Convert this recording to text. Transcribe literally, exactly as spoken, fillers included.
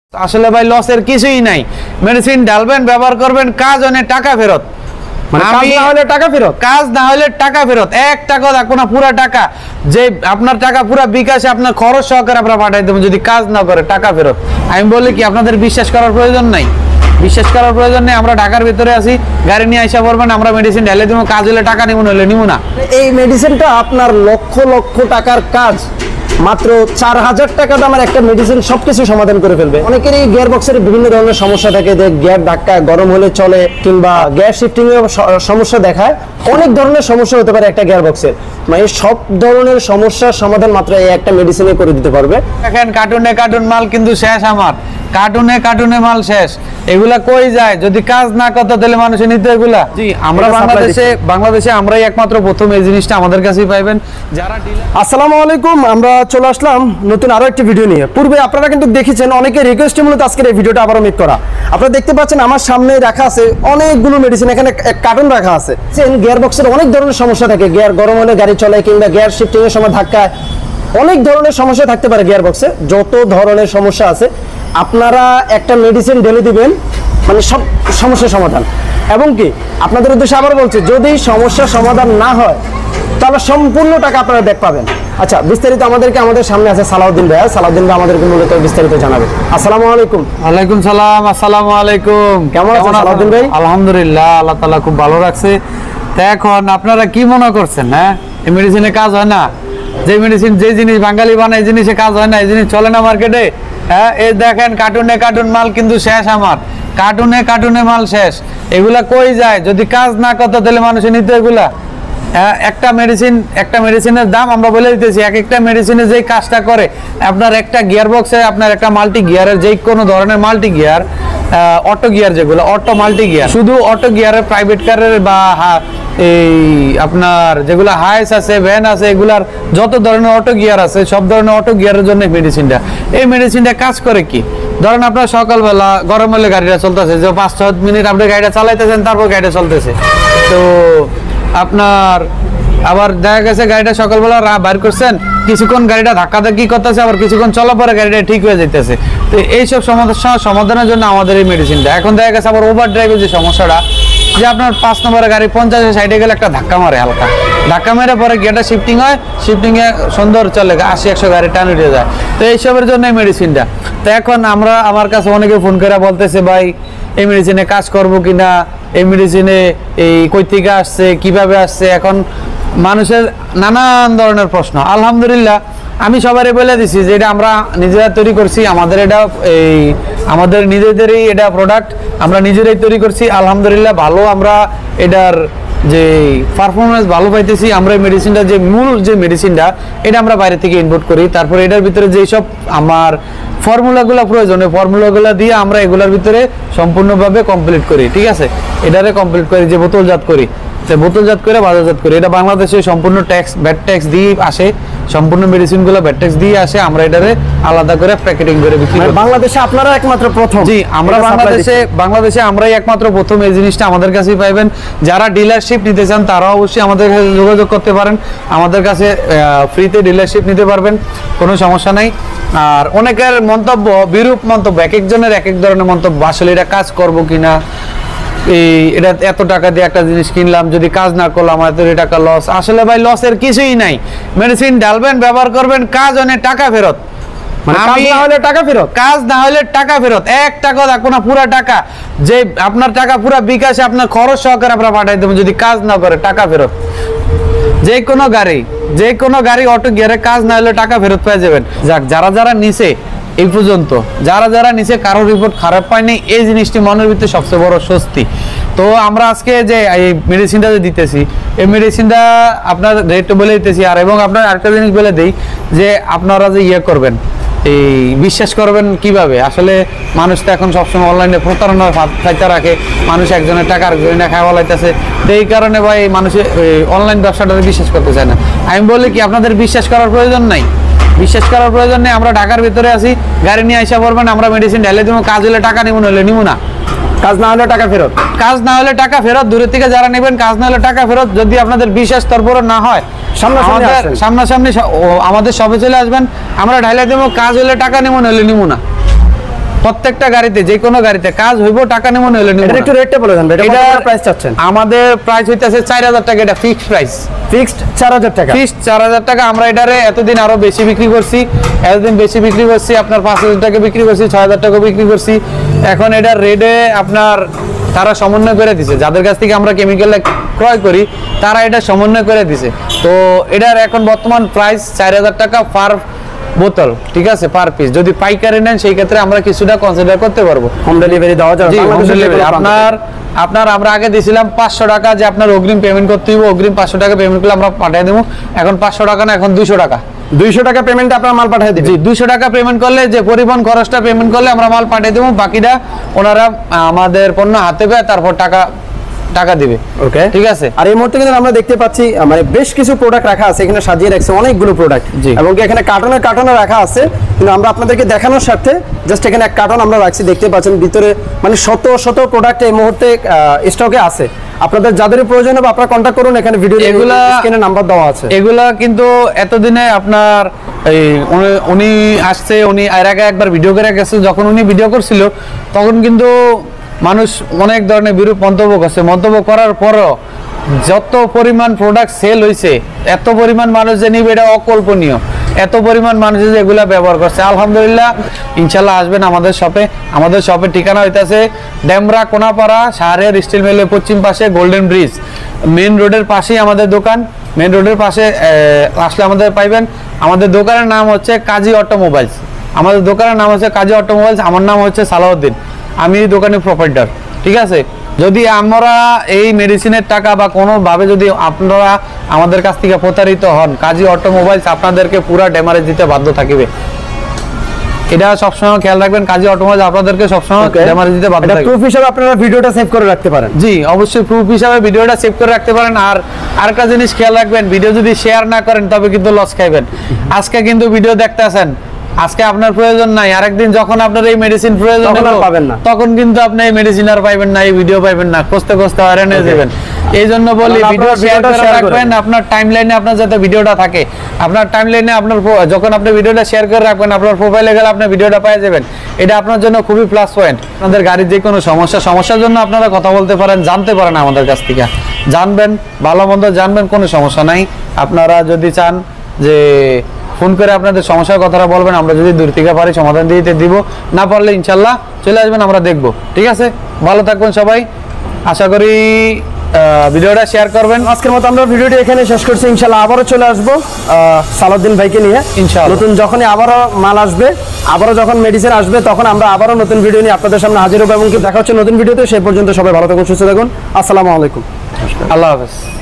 আসলে ভাই লসের কিছুই নাই। মেডিসিন ঢালবেন, ব্যবহার করবেন, কাজ হলে টাকা ফেরত। মানে কাজ না হলে টাকা ফেরত, কাজ না হলে টাকা ফেরত, এক টাকা দেখো না, পুরো টাকা যে আপনার টাকা পুরো বিকাশে আপনার খরচ সহকারে আপনারা পাঠাই দেবেন, যদি কাজ না করে টাকা ফেরত। আমি বলি কি, আপনাদের বিশ্বাস করার প্রয়োজন নাই, বিশ্বাস করার প্রয়োজন নেই। আমরা ঢাকার ভিতরে আছি, গাড়ি নিয়ে আসা পড়বেন, আমরা মেডিসিন ঢেলে দেবো, কাজ হলে টাকা নিব, হলে নিব না। এই মেডিসিনটা আপনার লক্ষ লক্ষ টাকার কাজ মাত্র চার হাজার টাকা দামের একটা মেডিসিন সবকিছু সমাধান করে ফেলবে। অনেকেরই গিয়ার বক্সের বিভিন্ন ধরনের সমস্যা থাকে, যে গিয়ার ধাক্কা গরম হলে চলে, কিংবা গিয়ার শিফটিং এর সমস্যা দেখায়, অনেক ধরনের সমস্যা হতে পারে একটা গিয়ার বক্সের। মানে সব ধরনের সমস্যার সমাধান মাত্র এই একটা মেডিসিনে করে দিতে পারবে। দেখেন কার্টুনে কার্টুন মাল কিন্তু শেষ, আমার কার্টুনে কার্টুনে মাল শেষ। এগুলা কই যায় যদি কাজ না করতে, তাহলে মানুষের নিতে এগুলা। জি, আমরা বাংলাদেশে বাংলাদেশে আমরাই একমাত্র প্রথম এই জিনিসটা আমাদের কাছেই পাইবেন। যারা আসসালামু আলাইকুম, আমরা চলে আসলাম নতুন আরো একটি ভিডিও নিয়ে। পূর্বে আপনারা কিন্তু দেখেছেন, অনেকে রিকোয়েস্টে মূলত আজকের এই ভিডিওটা আবারও মেক করা। আপনারা দেখতে পাচ্ছেন আমার সামনে রাখা আছে অনেকগুলো মেডিসিন, এখানে কার্টুন রাখা আছে। গিয়ার বক্সের অনেক ধরনের সমস্যা থাকে, গিয়ার গরম হলে গাড়ি চলে, কিংবা গিয়ার শিফটিং এর সময় ধাক্কায়, অনেক ধরনের সমস্যা থাকতে পারে গিয়ার বক্সে। যত ধরনের সমস্যা আছে আপনারা একটা মেডিসিন ঢেলে দিবেন, মানে সব সমস্যার সমাধান। এবং কি আপনাদের উদ্দেশ্যে আবার বলছি, যদি সমস্যার সমাধান না হয় তাহলে সম্পূর্ণ টাকা আপনারা ব্যাক পাবেন। আচ্ছা, বিস্তারিত আমাদেরকে আমাদের সামনে আছে সালাউদ্দিন ভাই। সালাউদ্দিন ভাই আমাদেরকে মূলত বিস্তারিত জানাবে। আসসালামু আলাইকুম। ওয়ালাইকুম সালাম। আসসালামু আলাইকুম। কেমন আছেন সালাউদ্দিন ভাই? আলহামদুলিল্লাহ, আল্লাহ তাআলা খুব ভালো রাখছে। তা এখন আপনারা কি মনে করছেন, হ্যাঁ এই মেডিসিনে কাজ হয় না? যে মেডিসিন, যে জিনিস বাঙালি বানায়, এই জিনিসে কাজ হয় না, এই জিনিস চলে না মার্কেটে। হ্যাঁ, এই দেখেন কার্টুনে কার্টুন মাল কিন্তু শেষ, আমার কার্টুনে কার্টুনে মাল শেষ। এগুলা কই যায় যদি কাজ না করতে, তাহলে মানুষের নিতে এগুলা। একটা মেডিসিন একটা মেডিসিনের দাম আমরা বলে দিতেছি, এক একটা মেডিসিনে যেই কাজটা করে। আপনার একটা গিয়ার বক্সে আপনার একটা মাল্টি গিয়ারের, যে কোনো ধরনের মাল্টি গিয়ার, অটো গিয়ার, যেগুলো অটো মাল্টি গিয়ার, শুধু অটো গিয়ারের, প্রাইভেট কারের বা এই আপনার যেগুলো হাইস আছে, ভ্যান আছে, এগুলার যত ধরনের অটো গিয়ার আছে, সব ধরনের অটো গিয়ারের জন্য মেডিসিনটা। এই মেডিসিনটা কাজ করে কি, ধরেন আপনার সকালবেলা গরম হলে গাড়িটা চলতেছে, যে পাঁচ ছ মিনিট আপনি গাড়িটা চালাইতেছেন, তারপর গাড়িটা চলতেছে, তো আপনার আবার দেখা গেছে গাড়িটা সকালবেলা বাইর করছেন, কিছুক্ষণ গাড়িটা ধাক্কাধাক্কি করতেছে, আবার কিছুক্ষণ চলার পরে গাড়িটা ঠিক হয়ে যাইতেছে। তো এইসব সমস্যা সমাধানের জন্য আমাদের এই মেডিসিনটা। এখন দেখা গেছে আবার ওভার ড্রাইভের যে সমস্যাটা, যে আপনার পাঁচ নম্বরে গাড়ি পঞ্চাশে সাইডে গেলে একটা ধাক্কা মারে, হালকা ধাক্কা মেরে পরে গিয়ারটা শিফটিং হয়, শিফটিংয়ে সুন্দর চলে, আশি একশো গাড়ি টান উঠে যায়। তো এইসবের জন্য এই মেডিসিনটা। তো এখন আমরা, আমার কাছে অনেকে ফোন করে বলতেছে, ভাই এই মেডিসিনে কাজ করবো কিনা, এই মেডিসিনে এই কই থেকে আসছে, কিভাবে আসছে। এখন মানুষের নানান ধরনের প্রশ্ন। আলহামদুলিল্লাহ, আমি সবারই বলে দিছি যে এটা আমরা নিজেরা তৈরি করছি, আমাদের এটা এই আমাদের নিজেদেরই এটা প্রোডাক্ট, আমরা নিজেরাই তৈরি করছি। আলহামদুলিল্লাহ ভালো, আমরা এটার যে পারফরমেন্স ভালো পাইতেছি। আমরা এই মেডিসিনটা, যে মূল যে মেডিসিনটা, এটা আমরা বাইরে থেকে ইম্পোর্ট করি। তারপরে এটার ভিতরে যেই সব আমার ফর্মুলাগুলো প্রয়োজন, ওই ফর্মুলাগুলো দিয়ে আমরা এগুলোর ভিতরে সম্পূর্ণভাবে কমপ্লিট করি। ঠিক আছে, এটারে কমপ্লিট করি, যে বোতলজাত করি, বোতলজাত করে বাজারজাত করি। এটা বাংলাদেশে সম্পূর্ণ ট্যাক্স, ভ্যাট ট্যাক্স দিয়ে আসে, সম্পূর্ণ মেডিসিনগুলো ভ্যাট ট্যাক্স দিয়ে আসে। আমরা এটারে আলাদা করে প্যাকেটিং করে বিক্রি করি। বাংলাদেশে আপনারা একমাত্র প্রথম? জি, আমরা বাংলাদেশে বাংলাদেশে আমরাই একমাত্র প্রথম। এই জিনিসটা আমাদের কাছেই পাইবেন। যারা ডিলারশিপ নিতে চান তারা অবশ্যই আমাদের কাছে যোগাযোগ করতে পারেন, আমাদের কাছে ফ্রিতে ডিলারশিপ নিতে পারবেন, কোনো সমস্যা নাই। আর অনেকের মন্তব্য, বিরূপ মন্তব্য, এক একজনের এক এক ধরনের মন্তব্য। আসলে এটা কাজ করবো কিনা, এই এটা এত টাকা দিয়ে একটা জিনিস কিনলাম, যদি কাজ না করলাম এত টাকা লস। আসলে ভাই লসের কিছুই নাই। মেডিসিন ঢালবেন, ব্যবহার করবেন, কাজ হলে টাকা ফেরত। কাজ না হলে টাকা ফেরত, কাজ না হলে টাকা ফেরত, এক টাকা দেখো না, পুরা টাকা যে আপনার টাকা পুরা বিকাশে আপনার খরচ সহকারে আপনারা পাঠাই দেবেন, যদি কাজ না করে টাকা ফেরত। যে কোনো গাড়ি, যে কোনো গাড়ি অটো গিয়ারে কাজ না হলে টাকা ফেরত পেয়ে যাবেন। যাক, যারা যারা নিছে এই পর্যন্ত, যারা যারা নিচে কারো রিপোর্ট খারাপ পায়নি, এই জিনিসটি মনের ভিতরে সবচেয়ে বড় স্বস্তি। তো আমরা আজকে যে এই মেডিসিনটা যে দিতেছি, এই মেডিসিনটা আপনার রেট বলে দিতেছি। আর এবং আপনার আরেকটা জিনিস বলে দিই, যে আপনারা যে ইয়ে করবেন, এই বিশ্বাস করবেন কিভাবে। আসলে মানুষ তো এখন সবসময় অনলাইনে প্রতারণার ফাইতে রাখে, মানুষ একজনের টাকা আরেকজনের খাওয়া লাইতেছে। তো এই কারণে ভাই মানুষের অনলাইন ব্যবসাটাকে বিশ্বাস করতে চায় না। আমি বলি কি, আপনাদের বিশ্বাস করার প্রয়োজন নাই, বিশ্বাস করার প্রয়োজন নেই। আমরা ঢাকার ভিতরে আছি, গাড়ি নিয়ে আসা পড়বেন, আমরা মেডিসিন ঢেলে দেবো, কাজ হলে টাকা নিব, হলে নিব না। কাজ না হলে টাকা ফেরত, কাজ না হলে টাকা ফেরত। দূরের থেকে যারা নেবেন, কাজ না হলে টাকা ফেরত। যদি আপনাদের বিশ্বাস তারপরে না হয়, সামনাসামনি আমাদের সবে চলে আসবেন, আমরা ঢাইলে দেবো, কাজ হলে টাকা নিব, হলে নিব না। প্রত্যেকটা গাড়িতে যে কোনো গাড়িতে কাজ হইব, টাকা নেব না হলে নেব এটা না। একটু রেটটা বলে দেন ভাই, এটা কত প্রাইস চাচ্ছেন? আমাদের প্রাইস হইতাছে চার হাজার টাকা, এটা ফিক্সড প্রাইস, ফিক্সড চার হাজার টাকা। ফিক্সড চার হাজার টাকা। আমরা এটারে এতদিন আরো বেশি বিক্রি করছি, এতদিন বেশি বিক্রি করছি, আপনার পাঁচ হাজার টাকা বিক্রি করছি, ছয় হাজার টাকা বিক্রি করছি। এখন এটার রেটে আপনার তারা সমন্বয় করে দিছে, যাদের কাছ থেকে আমরা কেমিক্যাল ক্রয় করি তারা এটা সমন্বয় করে দিছে। তো এটার এখন বর্তমান প্রাইস চার হাজার টাকা পার বোতল, ঠিক আছে, পার পিস। যদি পাইকারি নেন সেই ক্ষেত্রে আমরা কিছুটা কনসিডার করতে পারবো, হোম ডেলিভারি দেওয়া যাবে। জি, হোম বাংলাদেশের যে ডেলিভারি। কোনো প্রান্তে। আপনার আপনার আমরা আগে দিয়েছিলাম পাঁচশো টাকা, যে আপনার অগ্রিম পেমেন্ট করতে হবে, অগ্রিম পাঁচশো টাকা পেমেন্ট করলে আমরা পাঠিয়ে দেবো। এখন পাঁচশো টাকা না, এখন দুইশো টাকা। দুইশো টাকা পেমেন্টে আপনার মাল পাঠিয়ে দিবেন। জি, দুইশো টাকা পেমেন্ট করলে, যে পরিবহন খরচটা পেমেন্ট করলে আমরা মাল পাঠিয়ে দেবো, বাকিটা ওনারা আমাদের পণ্য হাতে পেয়ে তারপর টাকা টাকা দিবে। ওকে, ঠিক আছে। আর এই মুহূর্তে কিন্তু আমরা দেখতে পাচ্ছি আহ, মানে বেশ কিছু প্রোডাক্ট রাখা আছে এখানে, সাজিয়ে রাখছে অনেকগুলো প্রোডাক্ট, জি। এবং কি এখানে কার্টনে কার্টনে রাখা আছে, কিন্তু আমরা আপনাদেরকে দেখানোর স্বার্থে জাস্ট এখানে এক কার্টন আমরা রাখছি। দেখতে পাচ্ছেন ভিতরে মানে শত শত প্রোডাক্ট এই মুহূর্তে স্টকে আছে। আপনাদের যাদের প্রয়োজন হবে আপনারা কন্ট্যাক্ট করুন, এখানে ভিডিও এগুলা স্ক্রিনে নাম্বার দেওয়া আছে। এগুলা কিন্তু এতদিনে আপনার এই উনি- উনি আসছে, উনি এর আগে একবার ভিডিও করে গেছে, যখন উনি ভিডিও করছিল তখন কিন্তু মানুষ অনেক ধরনের বিরূপ মন্তব্য করছে। মন্তব্য করার পরও যত পরিমাণ প্রোডাক্ট সেল হয়েছে, এত পরিমাণ মানুষ যে নিবে এটা অকল্পনীয়, এত পরিমাণ মানুষ যে এগুলা ব্যবহার করছে। আলহামদুলিল্লাহ, ইনশাল্লাহ আসবেন আমাদের শপে। আমাদের শপের ঠিকানা হইতাছে ডেমরা কোনাপাড়া, শাহরিয়ার স্টিল মিলের পশ্চিম পাশে গোল্ডেন ব্রিজ, মেন রোডের পাশেই আমাদের দোকান। মেন রোডের পাশে আহ, আসলে আমাদের পাইবেন। আমাদের দোকানের নাম হচ্ছে কাজী অটোমোবাইলস। আমাদের দোকানের নাম হচ্ছে কাজী অটোমোবাইলস। আমার নাম হচ্ছে সালাউদ্দিন, আমি এই দোকানের প্রোপাইটার। ঠিক আছে। যদি আমরা এই মেডিসিনের টাকা বা কোনোভাবে যদি আপনারা আমাদের কাছ থেকে প্রতারিত হন, কাজী অটোমোবাইলস আপনাদেরকে পুরা ড্যামারেজ দিতে বাধ্য থাকবে। এটা সবসময় খেয়াল রাখবেন, কাজী অটোমোবাইলস আপনাদেরকে সবসময় ড্যামারেজ দিতে বাধ্য এটা থাকবে। প্রুফ হিসেবে আপনারা ভিডিওটা সেভ করে রাখতে পারেন। জি, অবশ্যই প্রুফ হিসাবে ভিডিওটা সেভ করে রাখতে পারেন। আর আরেকটা জিনিস খেয়াল রাখবেন, ভিডিও যদি শেয়ার না করেন তবে কিন্তু লস খাইবেন। আজকে কিন্তু ভিডিও দেখতে আসেন, আজকে আপনার প্রয়োজন নাই, আরেকদিন যখন আপনার এই মেডিসিন প্রয়োজন তখন আর হবে, পাবেন না। তখন কিন্তু আপনি এই মেডিসিন আর পাইবেন না, এই ভিডিও পাইবেন না, খুঁজতে খুঁজতে হয়রান হয়ে যাবেন। এই জন্য বলি তাহলে ভিডিও আপনারা শেয়ার ভিডিওটা করে share রাখবেন, করেন। আপনার টাইমলাইনে আপনার যাতে ভিডিওটা থাকে। আপনার টাইমলাইনে আপনার প্রো- যখন আপনি ভিডিওটা শেয়ার করে রাখবেন, আপনার প্রোফাইলে গেলে আপনি ভিডিওটা পেয়ে যাবেন। এটা আপনার জন্য খুবই প্লাস পয়েন্ট। আপনাদের গাড়ির যে কোনো সমস্যা সমস্যার জন্য আপনারা কথা বলতে পারেন, জানতে পারেন আমাদের কাছ থেকে, জানবেন, ভালো মন্দ জানবেন, কোনো সমস্যা নাই। আপনারা যদি চান যে ফোন করে আপনাদের সমস্যার কথাটা বলবেন, আমরা যদি দূর থেকে পারি সমাধান দিতে দিব, না পারলে ইনশাল্লাহ চলে আসবেন, আমরা দেখব। ঠিক আছে, ভালো থাকবেন সবাই। আশা করি ভিডিওটা শেয়ার করবেন। আজকের মতো আমরা ভিডিওটি এখানে শেষ করছি। ইনশাআল্লাহ আবারও চলে আসবো আহ, সালাউদ্দিন ভাইকে নিয়ে ইনশাআল্লাহ। নতুন যখনই আবারও মাল আসবে, আবারও যখন মেডিসিন আসবে, তখন আমরা আবারও নতুন ভিডিও নিয়ে আপনাদের সামনে হাজির হবো, এবং কি দেখা হচ্ছে নতুন ভিডিওতে। সেই পর্যন্ত সবাই ভালো থাকুন, সুস্থ থাকুন। আসসালামু আলাইকুম। আল্লাহ হাফেজ।